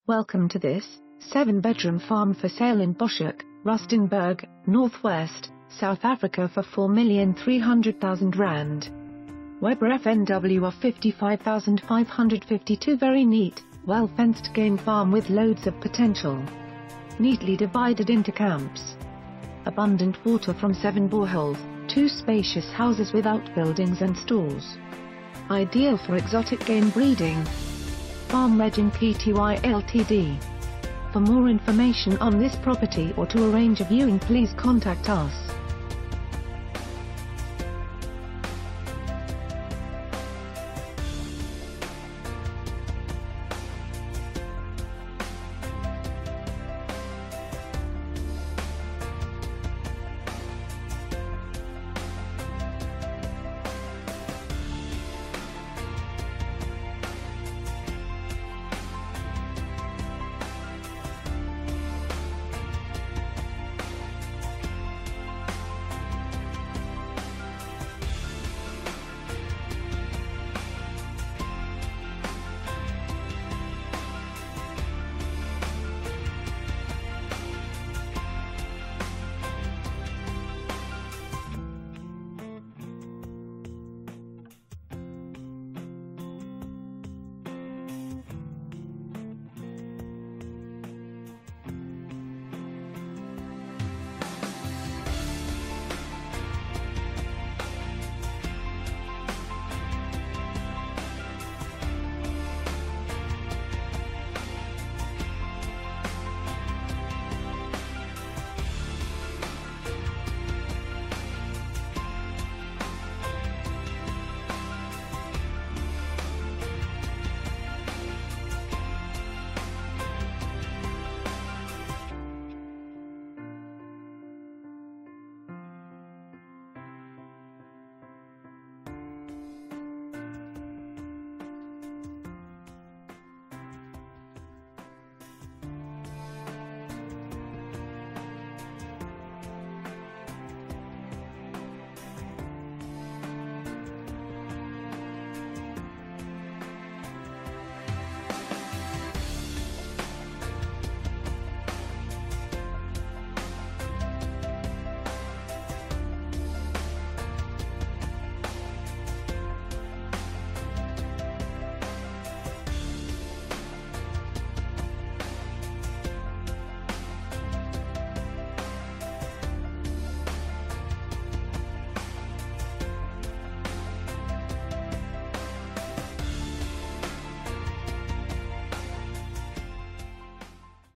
Welcome to this 7-bedroom farm for sale in Boschhoek, Rustenburg, Northwest, South Africa for R4,300,000. Weber FNWR 55,552. Very neat, well-fenced game farm with loads of potential. Neatly divided into camps. Abundant water from 7 boreholes, 2 spacious houses with outbuildings and stalls. Ideal for exotic game breeding. Farm Reg Pty Ltd. For more information on this property or to arrange a viewing, please contact us.